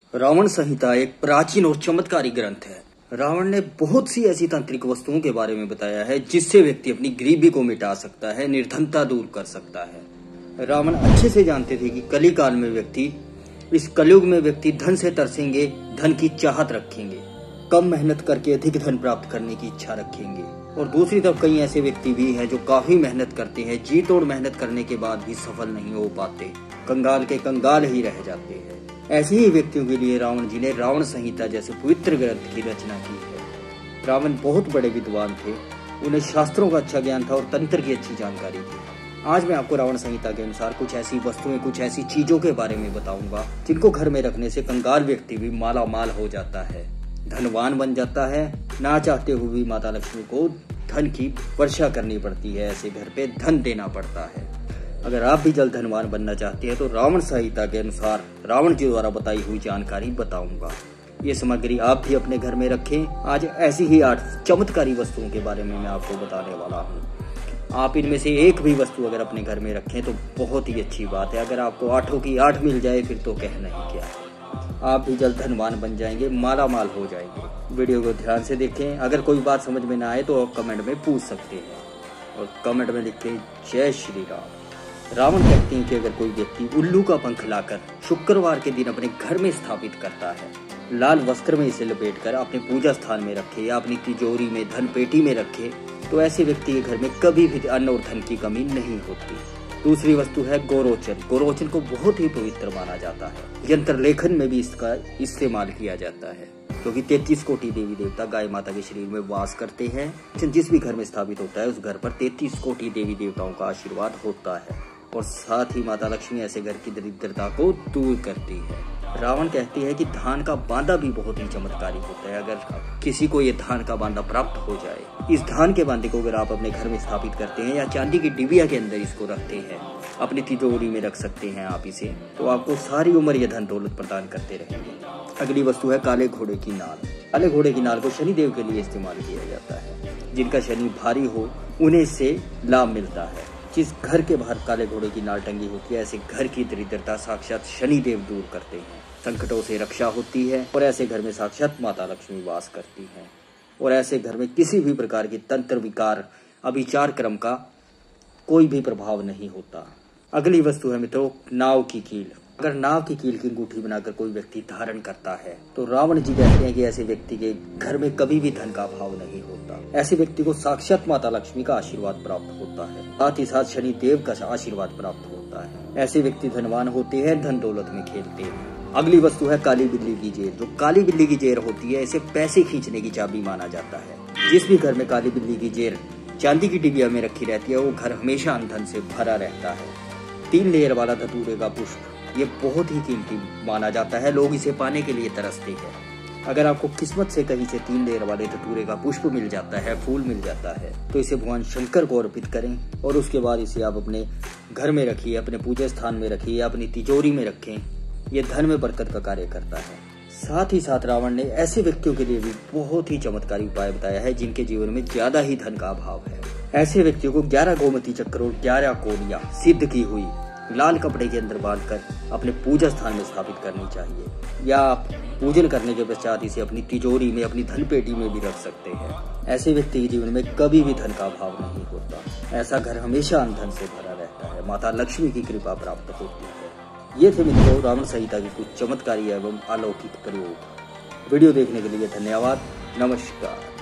रावण संहिता एक प्राचीन और चमत्कारी ग्रंथ है। रावण ने बहुत सी ऐसी तांत्रिक वस्तुओं के बारे में बताया है जिससे व्यक्ति अपनी गरीबी को मिटा सकता है, निर्धनता दूर कर सकता है। रावण अच्छे से जानते थे कि कली काल में इस कलयुग में व्यक्ति धन से तरसेंगे, धन की चाहत रखेंगे, कम मेहनत करके अधिक धन प्राप्त करने की इच्छा रखेंगे। और दूसरी तरफ कई ऐसे व्यक्ति भी हैं जो काफी मेहनत करते हैं, जी तोड़ मेहनत करने के बाद भी सफल नहीं हो पाते, कंगाल के कंगाल ही रह जाते हैं। ऐसे ही व्यक्तियों के लिए रावण जी ने रावण संहिता जैसे पवित्र ग्रंथ की रचना की है। रावण बहुत बड़े विद्वान थे, उन्हें शास्त्रों का अच्छा ज्ञान था और तंत्र की अच्छी जानकारी थी। आज मैं आपको रावण संहिता के अनुसार कुछ ऐसी वस्तुएं, कुछ ऐसी चीजों के बारे में बताऊंगा जिनको घर में रखने से कंगाल व्यक्ति भी माला माल हो जाता है, धनवान बन जाता है। ना चाहते हुए भी माता लक्ष्मी को धन की वर्षा करनी पड़ती है, ऐसे घर पे धन देना पड़ता है। अगर आप भी जल्द धनवान बनना चाहते हैं तो रावण संहिता के अनुसार रावण जी द्वारा बताई हुई जानकारी बताऊंगा। ये सामग्री आप भी अपने घर में रखें। आज ऐसी ही 8 चमत्कारी वस्तुओं के बारे में मैं आपको बताने वाला हूँ। आप इनमें से एक भी वस्तु अगर अपने घर में रखें तो बहुत ही अच्छी बात है। अगर आपको 8 की 8 मिल जाए फिर तो कहना ही क्या है, आप भी जल्द धनवान बन जाएंगे, माला माल हो जाएंगे। वीडियो को ध्यान से देखें। अगर कोई बात समझ में ना आए तो आप कमेंट में पूछ सकते हैं और कमेंट में लिखें जय श्री राम। रावण कहते हैं कि अगर कोई व्यक्ति उल्लू का पंख लाकर शुक्रवार के दिन अपने घर में स्थापित करता है, लाल वस्त्र में इसे लपेटकर अपने पूजा स्थान में रखे या अपनी तिजोरी में, धन पेटी में रखे, तो ऐसे व्यक्ति के घर में कभी भी अन्न और धन की कमी नहीं होती। दूसरी वस्तु है गोरोचन। गोरोचन को बहुत ही पवित्र माना जाता है। यंत्र लेखन में भी इसका इस्तेमाल किया जाता है क्योंकि 33 कोटि देवी देवता गाय माता के शरीर में वास करते हैं। जिस भी घर में स्थापित होता है उस घर पर 33 कोटि देवी देवताओं का आशीर्वाद होता है और साथ ही माता लक्ष्मी ऐसे घर की दरिद्रता को दूर करती है। रावण कहते हैं कि धान का बांदा भी बहुत ही चमत्कारी होता है। अगर किसी को ये धान का बांदा प्राप्त हो जाए, इस धान के बांदे को अगर आप अपने घर में स्थापित करते हैं या चांदी की डिबिया के अंदर इसको रखते हैं, अपनी तिजोरी में रख सकते हैं आप इसे, तो आपको सारी उम्र ये धन दौलत प्रदान करते रहेंगे। अगली वस्तु है काले घोड़े की नाल। काले घोड़े की नाल को शनिदेव के लिए इस्तेमाल किया जाता है। जिनका शनि भारी हो उन्हें इससे लाभ मिलता है। जिस घर के बाहर काले घोड़े की नाल टंगी होती है, ऐसे घर की दरिद्रता साक्षात शनिदेव दूर करते हैं, संकटों से रक्षा होती है और ऐसे घर में साक्षात माता लक्ष्मी वास करती है और ऐसे घर में किसी भी प्रकार की तंत्र विकार, अभिचार क्रम का कोई भी प्रभाव नहीं होता। अगली वस्तु है मित्रों नाव की कील। अगर नाव की कील की अंगूठी बनाकर कोई व्यक्ति धारण करता है तो रावण जी कहते हैं कि ऐसे व्यक्ति के घर में कभी भी धन का अभाव नहीं होता। ऐसे व्यक्ति को साक्षात माता लक्ष्मी का आशीर्वाद प्राप्त होता है, साथ ही साथ शनि देव का आशीर्वाद प्राप्त होता है। ऐसे व्यक्ति धनवान होते हैं, धन दौलत में खेलते हैं। अगली वस्तु है काली बिल्ली की जेर। जो काली बिल्ली की जेर होती है, इसे पैसे खींचने की चाबी माना जाता है। जिस भी घर में काली बिल्ली की जेर चांदी की डिबिया में रखी रहती है, वो घर हमेशा धन से भरा रहता है। 3 लेयर वाला धतूरे का पुष्प ये बहुत ही कीमती माना जाता है, लोग इसे पाने के लिए तरसते हैं। अगर आपको किस्मत से कहीं से 3 लेयर वाले धतूरे का पुष्प मिल जाता है, फूल मिल जाता है, तो इसे भगवान शंकर को अर्पित करें और उसके बाद इसे आप अपने घर में रखिए, अपने पूजा स्थान में रखिए, अपनी तिजोरी में रखें। ये धन में बरकत का कार्य करता है। साथ ही साथ रावण ने ऐसे व्यक्तियों के लिए भी बहुत ही चमत्कारी उपाय बताया है जिनके जीवन में ज्यादा ही धन का अभाव है। ऐसे व्यक्तियों को 11 गोमती चक्र और 11 कोड़ियां सिद्ध की हुई लाल कपड़े के अंदर बांधकर अपने पूजा स्थान में स्थापित करनी चाहिए या आप पूजन करने के पश्चात इसे अपनी तिजोरी में, अपनी धन पेटी में भी रख सकते हैं। ऐसे व्यक्ति के जीवन में कभी भी धन का अभाव नहीं होता। ऐसा घर हमेशा धन से भरा रहता है, माता लक्ष्मी की कृपा प्राप्त होती है। ये थे मित्रों रावण संहिता के कुछ चमत्कारी एवं अलौकिक प्रयोग। वीडियो देखने के लिए धन्यवाद। नमस्कार।